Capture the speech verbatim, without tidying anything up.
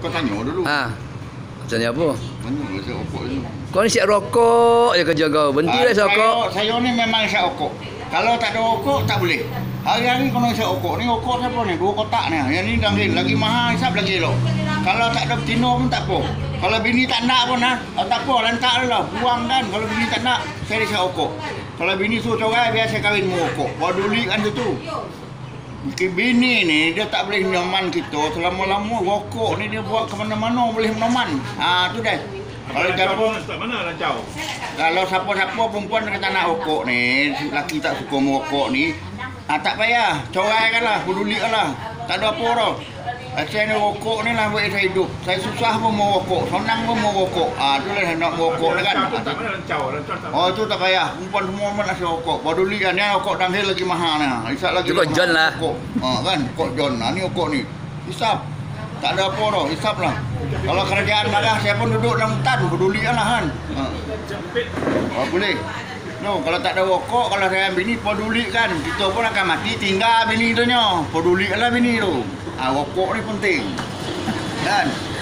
kau tanya dulu. Ha. Tanya apa? Mana saya rokok ni? Kau ni siap rokok je kerja kau. Berhentilah Ah, siap rokok. Saya, saya ni memang siap rokok. Kalau tak ada rokok, tak boleh. Hari-hari kau nak siap rokok. Ni rokok siapa ni? Dua kotak ni. Yang ni lagi, lagi mahal, hisap lagi elok. Kalau tak ada betina pun tak apa. Kalau bini tak nak pun, ha? Oh, tak apa, lantak je lah. Buang kan. Kalau bini tak nak, saya siap rokok. Kalau bini suruh corai, biar saya kahwin mu rokok. Peduli kan tu. Bini ni, dia tak boleh nyaman kita. Selama-lama rokok ni dia buat ke mana-mana boleh nyaman. Ha, tu dah. Kalau Lancau start mana lancau? Kalau siapa-siapa perempuan kata nak rokok ni, lelaki tak suka merokok ni, ah, tak payah, coraikanlah, pedulikanlah. Tak ada apa dah. Saya ni rokok ni lah buat saya hidup. Saya susah pun merokok, senang pun merokok. Ah, tu lah saya nak merokok ni kan. Lancau tak mana lancau? Lancau tak. Oh, tu tak payah. Perempuan semua pun nak rokok. Pedulikan ni rokok downhill lagi mahal ni. Hisap lagi. Cukup John lah. Rokok. Ah, kan, rokok John. Ah, ni rokok ni. Hisap. Tak ada apa dah, hisap lah. Kalau kerajaan marah, saya pun duduk dalam hutan, pedulikan lah kan. Ah. Oh, boleh. No, kalau tak ada rokok, kalau saya bini pedulikan, kita pun akan mati, tinggal bini tu nya. Pedulikanlah bini tu. Ah, rokok ni penting. Kan?